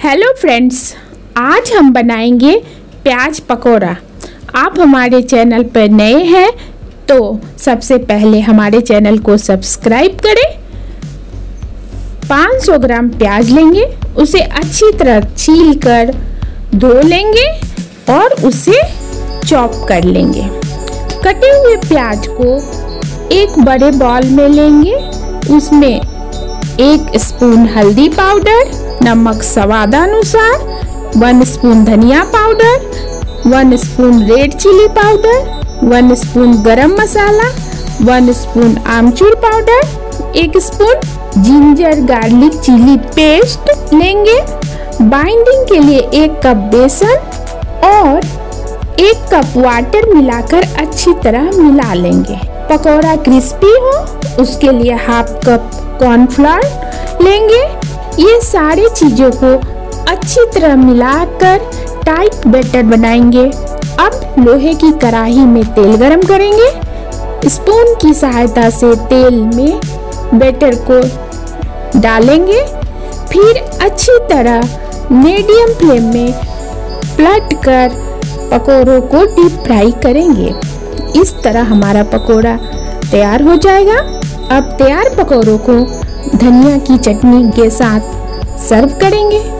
Hello friends, आज हम बनाएंगे प्याज पकौड़ा। आप हमारे चैनल पर नए हैं तो सबसे पहले हमारे चैनल को सब्सक्राइब करें। 500 ग्राम प्याज लेंगे, उसे अच्छी तरह छील कर धो लेंगे और उसे चॉप कर लेंगे। कटे हुए प्याज को एक बड़े बाउल में लेंगे, उसमें 1 स्पून हल्दी पाउडर, नमक स्वादानुसार, 1 स्पून धनिया powder, 1 spoon red chilli powder, 1 spoon गरम मसाला, 1 स्पून आमचूर powder, 1 spoon ginger garlic chilli paste लेंगे। बाइंडिंग के लिए 1 कप बेसन और 1 कप वाटर मिलाकर अच्छी तरह मिला लेंगे। पकौड़ा क्रिस्पी हो उसके लिए ½ कप कॉर्नफ्लोर लेंगे। ये सारी चीज़ों को अच्छी तरह मिलाकर टाइट बैटर बनाएंगे। अब लोहे की कढ़ाई में तेल गरम करेंगे। स्पून की सहायता से तेल में बैटर को डालेंगे, फिर अच्छी तरह मीडियम फ्लेम में पलट कर पकौड़ों को डीप फ्राई करेंगे। इस तरह हमारा पकौड़ा तैयार हो जाएगा। अब तैयार पकौड़ों को धनिया की चटनी के साथ सर्व करेंगे।